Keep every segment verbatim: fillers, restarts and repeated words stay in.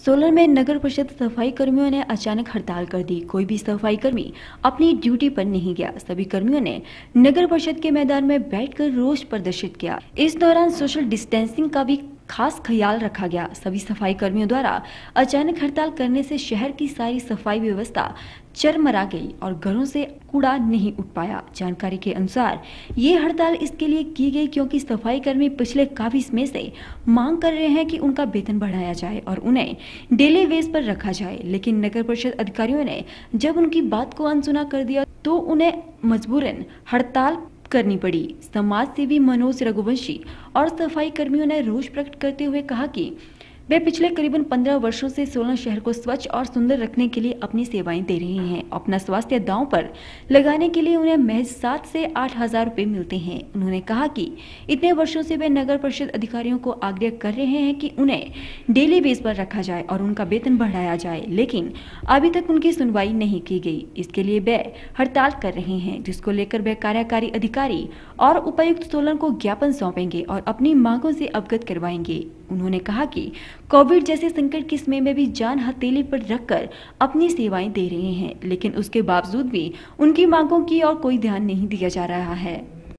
सोलन में नगर परिषद सफाई कर्मियों ने अचानक हड़ताल कर दी। कोई भी सफाई कर्मी अपनी ड्यूटी पर नहीं गया। सभी कर्मियों ने नगर परिषद के मैदान में बैठकर रोष प्रदर्शित किया। इस दौरान सोशल डिस्टेंसिंग का भी खास ख्याल रखा गया। सभी सफाई कर्मियों द्वारा अचानक हड़ताल करने से शहर की सारी सफाई व्यवस्था चरमरा गई और घरों से कूड़ा नहीं उठ पाया। जानकारी के अनुसार ये हड़ताल इसके लिए की गई क्योंकि सफाई कर्मी पिछले काफी समय से मांग कर रहे हैं कि उनका वेतन बढ़ाया जाए और उन्हें डेली वेज पर रखा जाए, लेकिन नगर परिषद अधिकारियों ने जब उनकी बात को अनसुना कर दिया तो उन्हें मजबूरन हड़ताल करनी पड़ी। समाज सेवी मनोज रघुवंशी और सफाई कर्मियों ने रोष प्रकट करते हुए कहा कि वे पिछले करीबन पंद्रह वर्षों से सोलन शहर को स्वच्छ और सुंदर रखने के लिए अपनी सेवाएं दे रहे हैं। अपना स्वास्थ्य दांव पर लगाने के लिए उन्हें महज सात से आठ हजार रुपए मिलते हैं। उन्होंने कहा कि इतने वर्षों से वे नगर परिषद अधिकारियों को आग्रह कर रहे हैं कि उन्हें डेली बेस पर रखा जाए और उनका वेतन बढ़ाया जाए, लेकिन अभी तक उनकी सुनवाई नहीं की गई। इसके लिए वे हड़ताल कर रहे हैं, जिसको लेकर वे कार्यकारी अधिकारी और उपायुक्त सोलन को ज्ञापन सौंपेंगे और अपनी मांगों से अवगत करवाएंगे। उन्होंने कहा कि कोविड जैसे संकट के समय में भी जान हथेली पर रखकर अपनी सेवाएं दे रहे हैं, लेकिन उसके बावजूद भी उनकी मांगों की और कोई ध्यान नहीं दिया जा रहा है।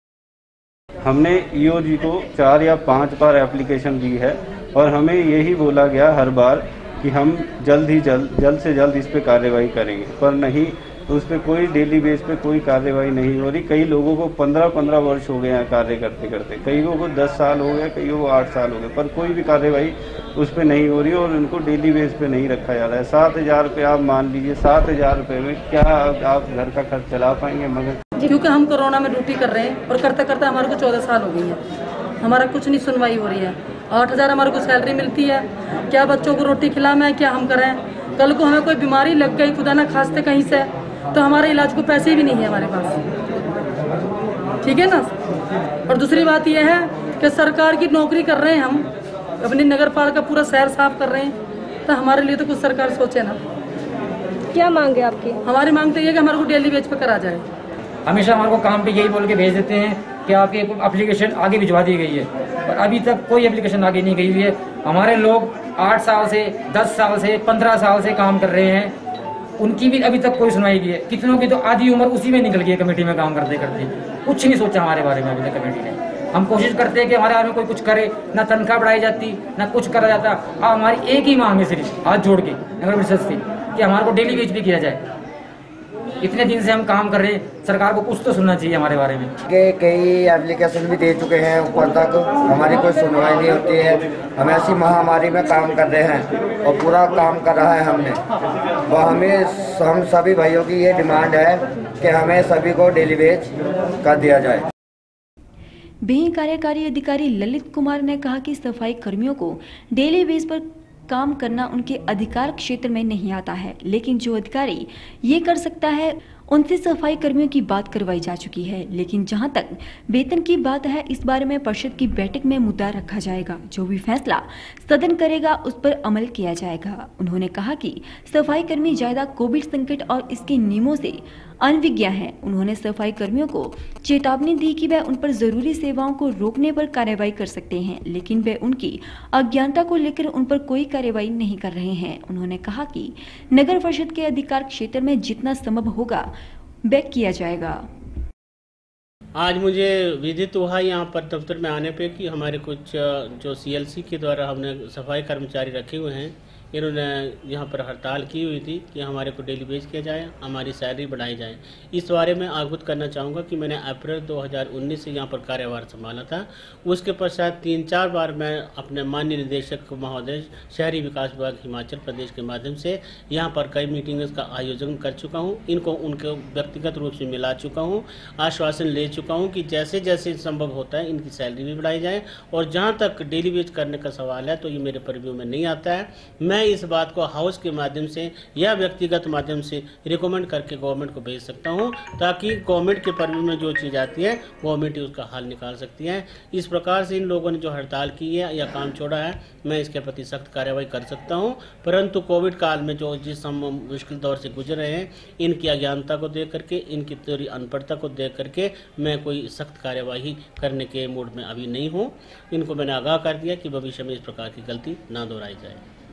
हमने ईओ जी को चार या पांच बार एप्लीकेशन दी है और हमें यही बोला गया हर बार कि हम जल्द ही जल्द जल्द से जल्द इस पे कार्रवाई करेंगे, पर नहीं, उस पर कोई डेली बेस पे कोई कार्रवाई नहीं हो रही। कई लोगों को पंद्रह पंद्रह वर्ष हो गए हैं कार्य करते करते, कईयों को दस साल हो गए, कईयों को आठ साल हो गए, पर कोई भी कार्रवाई उस पर नहीं हो रही और उनको डेली बेस पे नहीं रखा जा रहा है। सात हजार रुपये आप मान लीजिए, सात हजार रुपये में क्या आप घर का खर्च चला पाएंगे? मगर क्योंकि हम कोरोना में ड्यूटी कर रहे हैं और करते करते हमारे को चौदह साल हो गई है, हमारा कुछ नहीं सुनवाई हो रही है। आठ हजार हमारे को सैलरी मिलती है, क्या बच्चों को रोटी खिलाना है, क्या हम करें? कल को हमें कोई बीमारी लग गई खुदा ना खास्ते कहीं से, तो हमारे इलाज को पैसे भी नहीं है हमारे पास, ठीक है ना। और दूसरी बात यह है कि सरकार की नौकरी कर रहे हैं हम, अपनी नगर पालिका पूरा शहर साफ कर रहे हैं, तो हमारे लिए तो कुछ सरकार सोचे ना। क्या मांग है आपकी? हमारी मांग तो ये कि हमारे को डेली वेज पे करा जाए। हमेशा हमारे को काम पे यही बोल के भेज देते हैं कि आपकी एप्लीकेशन आगे भिजवा दी गई है, पर अभी तक कोई एप्लीकेशन आगे नहीं गई हुई है। हमारे लोग आठ साल से दस साल से पंद्रह साल से काम कर रहे हैं, उनकी भी अभी तक कोई सुनवाई की है। कितनों की तो आधी उम्र उसी में निकल गई है कमेटी में काम करते करते, कुछ नहीं सोचा हमारे बारे में अभी तक कमेटी ने। हम कोशिश करते हैं कि हमारे बारे में कोई कुछ करे, ना तनख्वाह बढ़ाई जाती ना कुछ करा जाता। अब हमारी एक ही मांग है सिर्फ हाथ जोड़ के नगर परिषद से कि हमारे को डेली वेज भी किया जाए। इतने दिन से हम काम कर रहे हैं, सरकार को कुछ तो सुनना चाहिए हमारे बारे में। के कई एप्लीकेशन भी दे चुके हैं, ऊपर तक हमारी कोई सुनवाई नहीं होती है। हम ऐसी महामारी में काम कर रहे हैं और पूरा काम कर रहा है हमने, वो हमें हम सभी भाइयों की ये डिमांड है कि हमें सभी को डेली वेज कर दिया जाए। वहीं कार्यकारी अधिकारी ललित कुमार ने कहा कि सफाई कर्मियों को डेली बेस पर काम करना उनके अधिकार क्षेत्र में नहीं आता है, लेकिन जो अधिकारी ये कर सकता है उनसे सफाई कर्मियों की बात करवाई जा चुकी है। लेकिन जहां तक वेतन की बात है, इस बारे में परिषद की बैठक में मुद्दा रखा जाएगा। जो भी फैसला सदन करेगा उस पर अमल किया जाएगा। उन्होंने कहा कि सफाई कर्मी ज्यादा कोविड संकट और इसके नियमों से अनभिज्ञ हैं। उन्होंने सफाई कर्मियों को चेतावनी दी कि वे उन पर जरूरी सेवाओं को रोकने पर कार्रवाई कर सकते हैं, लेकिन वे उनकी अज्ञानता को लेकर उन पर कोई कार्रवाई नहीं कर रहे हैं। उन्होंने कहा कि नगर परिषद के अधिकार क्षेत्र में जितना संभव होगा वह किया जाएगा। आज मुझे विदित हुआ यहाँ पर दफ्तर में आने पे कि हमारे कुछ जो सीएलसी के द्वारा हमने सफाई कर्मचारी रखे हुए हैं, इन्होंने यहाँ पर हड़ताल की हुई थी कि हमारे को डेली वेज किया जाए, हमारी सैलरी बढ़ाई जाए। इस बारे में अवगत करना चाहूँगा कि मैंने अप्रैल दो हज़ार उन्नीस से यहाँ पर कार्यभार संभाला था। उसके पश्चात तीन चार बार मैं अपने माननीय निदेशक महोदय शहरी विकास विभाग हिमाचल प्रदेश के माध्यम से यहाँ पर कई मीटिंग्स का आयोजन कर चुका हूँ। इनको उनके व्यक्तिगत रूप से मिला चुका हूँ, आश्वासन ले चुका हूँ कि जैसे जैसे संभव होता है इनकी सैलरी भी बढ़ाई जाए। और जहाँ तक डेली वेज करने का सवाल है तो ये मेरे परव्यू में नहीं आता है। मैं इस बात को हाउस के माध्यम से या व्यक्तिगत माध्यम से रिकमेंड करके गवर्नमेंट को भेज सकता हूं, ताकि गवर्नमेंट के परव्यू में जो चीज़ आती है गवर्नमेंट ही उसका हल निकाल सकती है। इस प्रकार से इन लोगों ने जो हड़ताल की है या काम छोड़ा है, मैं इसके प्रति सख्त कार्रवाई कर सकता हूं। परंतु कोविड काल में जो जिस हम मुश्किल दौर से गुजर रहे हैं, इनकी अज्ञानता को देख करके, इनकी पूरी अनपढ़ता को देख करके मैं कोई सख्त कार्यवाही करने के मूड में अभी नहीं हूँ। इनको मैंने आगाह कर दिया कि भविष्य में इस प्रकार की गलती ना दोहराई जाए।